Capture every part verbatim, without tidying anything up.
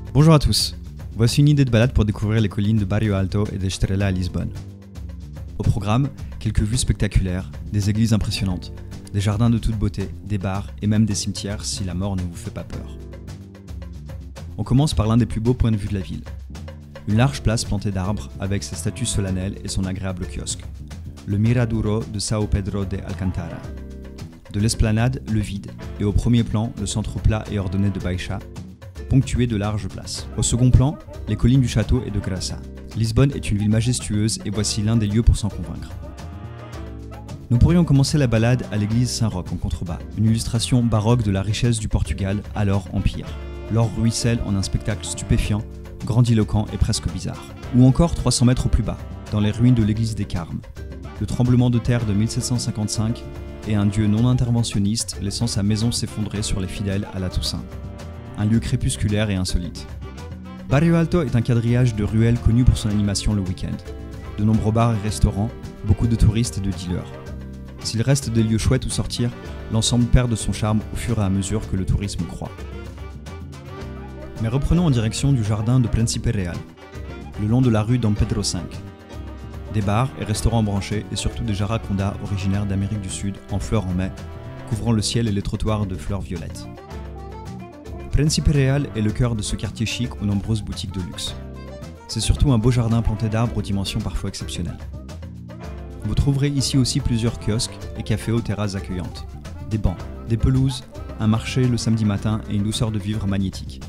Bonjour à tous, voici une idée de balade pour découvrir les collines de Barrio Alto et d'Estrela à Lisbonne. Au programme, quelques vues spectaculaires, des églises impressionnantes, des jardins de toute beauté, des bars et même des cimetières si la mort ne vous fait pas peur. On commence par l'un des plus beaux points de vue de la ville. Une large place plantée d'arbres avec ses statues solennelles et son agréable kiosque. Le Miraduro de São Pedro de Alcântara. De l'esplanade, le vide, et au premier plan, le centre plat et ordonné de Baixa, ponctué de larges places. Au second plan, les collines du château et de Graça. Lisbonne est une ville majestueuse et voici l'un des lieux pour s'en convaincre. Nous pourrions commencer la balade à l'église Saint-Roch en contrebas, une illustration baroque de la richesse du Portugal, alors empire. L'or ruisselle en un spectacle stupéfiant, grandiloquent et presque bizarre. Ou encore trois cents mètres plus bas, dans les ruines de l'église des Carmes. Le tremblement de terre de mille sept cent cinquante-cinq et un dieu non interventionniste laissant sa maison s'effondrer sur les fidèles à la Toussaint. Un lieu crépusculaire et insolite. Barrio Alto est un quadrillage de ruelles connu pour son animation le week-end. De nombreux bars et restaurants, beaucoup de touristes et de dealers. S'il reste des lieux chouettes où sortir, l'ensemble perd de son charme au fur et à mesure que le tourisme croît. Mais reprenons en direction du jardin de Príncipe Real, le long de la rue Dom Pedro cinq. Des bars et restaurants branchés et surtout des jaracondas originaires d'Amérique du Sud en fleurs en mai, couvrant le ciel et les trottoirs de fleurs violettes. Príncipe Real est le cœur de ce quartier chic aux nombreuses boutiques de luxe. C'est surtout un beau jardin planté d'arbres aux dimensions parfois exceptionnelles. Vous trouverez ici aussi plusieurs kiosques et cafés aux terrasses accueillantes, des bancs, des pelouses, un marché le samedi matin et une douceur de vivre magnétique.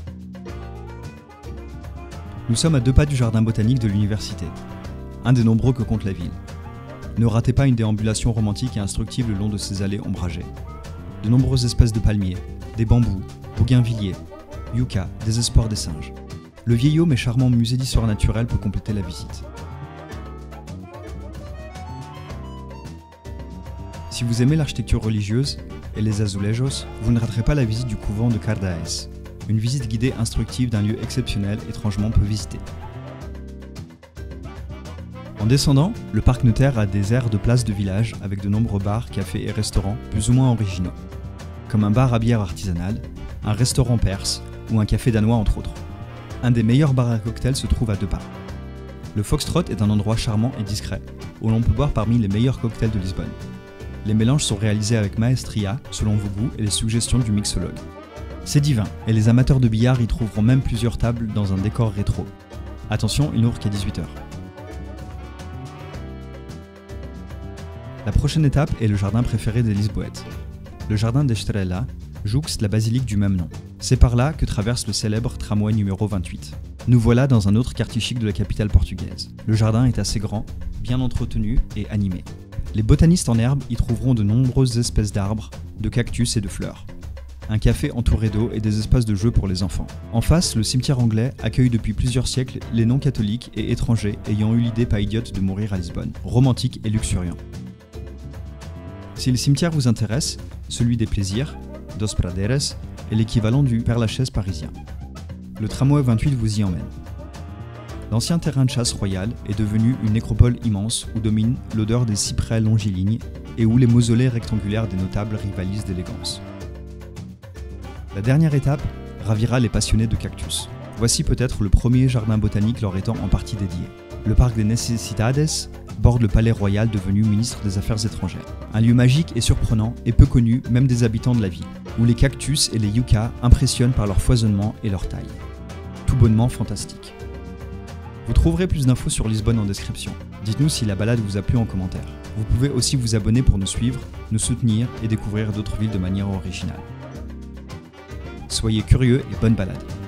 Nous sommes à deux pas du jardin botanique de l'université, un des nombreux que compte la ville. Ne ratez pas une déambulation romantique et instructive le long de ces allées ombragées. De nombreuses espèces de palmiers, des bambous, bougainvilliers, yucca, des espoirs des singes. Le vieillot mais charmant musée d'histoire naturelle peut compléter la visite. Si vous aimez l'architecture religieuse et les azulejos, vous ne raterez pas la visite du couvent de Cardaes, une visite guidée instructive d'un lieu exceptionnel étrangement peu visité. En descendant, le parc Notaire a des airs de place de village avec de nombreux bars, cafés et restaurants plus ou moins originaux, comme un bar à bière artisanal, un restaurant perse ou un café danois entre autres. Un des meilleurs bars à cocktails se trouve à deux pas. Le Foxtrot est un endroit charmant et discret, où l'on peut boire parmi les meilleurs cocktails de Lisbonne. Les mélanges sont réalisés avec maestria, selon vos goûts et les suggestions du mixologue. C'est divin, et les amateurs de billard y trouveront même plusieurs tables dans un décor rétro. Attention, il n'ouvre qu'à dix-huit heures. La prochaine étape est le jardin préféré des Lisboètes. Le jardin d'Estrela jouxte la basilique du même nom. C'est par là que traverse le célèbre tramway numéro vingt-huit. Nous voilà dans un autre quartier chic de la capitale portugaise. Le jardin est assez grand, bien entretenu et animé. Les botanistes en herbe y trouveront de nombreuses espèces d'arbres, de cactus et de fleurs. Un café entouré d'eau et des espaces de jeux pour les enfants. En face, le cimetière anglais accueille depuis plusieurs siècles les non-catholiques et étrangers ayant eu l'idée pas idiote de mourir à Lisbonne, romantique et luxuriant. Si le cimetière vous intéresse, celui des plaisirs, Dos Praderes, est l'équivalent du Père-Lachaise parisien. Le tramway vingt-huit vous y emmène. L'ancien terrain de chasse royal est devenu une nécropole immense où domine l'odeur des cyprès longilignes et où les mausolées rectangulaires des notables rivalisent d'élégance. La dernière étape ravira les passionnés de cactus. Voici peut-être le premier jardin botanique leur étant en partie dédié. Le parc des Necessidades borde le palais royal devenu ministre des Affaires étrangères. Un lieu magique et surprenant et peu connu même des habitants de la ville, où les cactus et les yuccas impressionnent par leur foisonnement et leur taille. Tout bonnement fantastique. Vous trouverez plus d'infos sur Lisbonne en description. Dites-nous si la balade vous a plu en commentaire. Vous pouvez aussi vous abonner pour nous suivre, nous soutenir et découvrir d'autres villes de manière originale. Soyez curieux et bonne balade.